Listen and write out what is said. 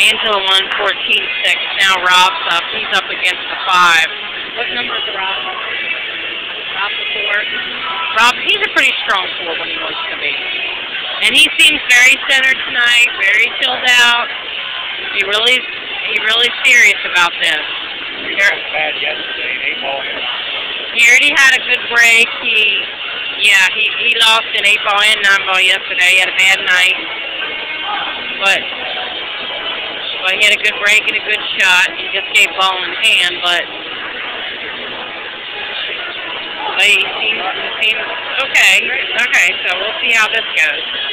Angela won 14-6. Now Rob's up. He's up against the 5. What number is Rob? Rob the 4? Rob, he's a pretty strong 4 when he wants to be. And he seems very centered tonight, very chilled out. He's really serious about this. He was bad yesterday, 8-ball. He already had a good break. He lost an 8-ball and 9-ball yesterday. He had a bad night. But he had a good break and a good shot. He just gave ball in hand, but he seems okay. Okay, so we'll see how this goes.